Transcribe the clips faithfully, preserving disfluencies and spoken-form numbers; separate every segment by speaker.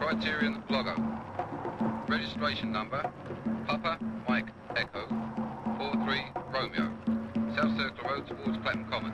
Speaker 1: Criterion logo. Registration number, Papa Mike Echo, four three Romeo. South Circular Road towards Clapham Common.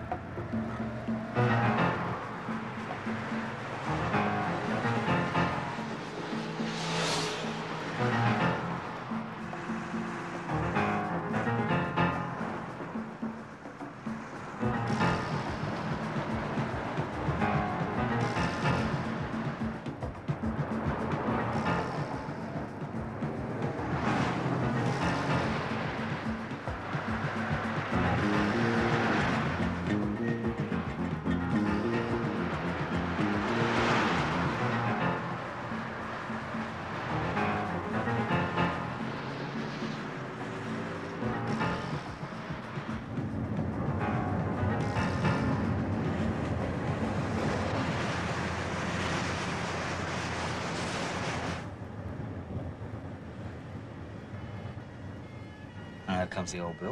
Speaker 2: Here comes the old bill.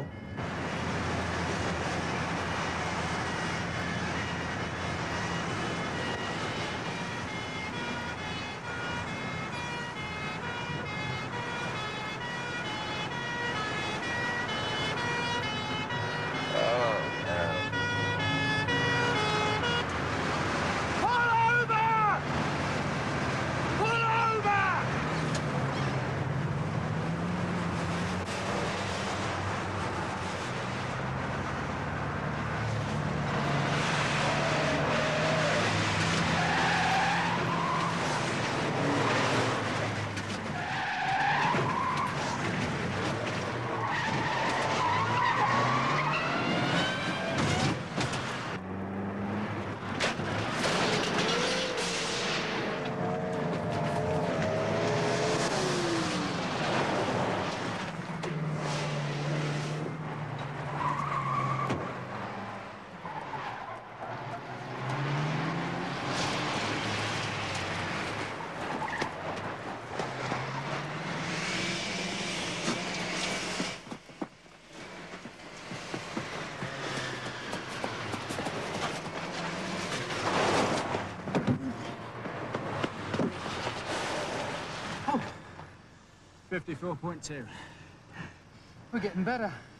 Speaker 3: fifty-four point two. We're getting better.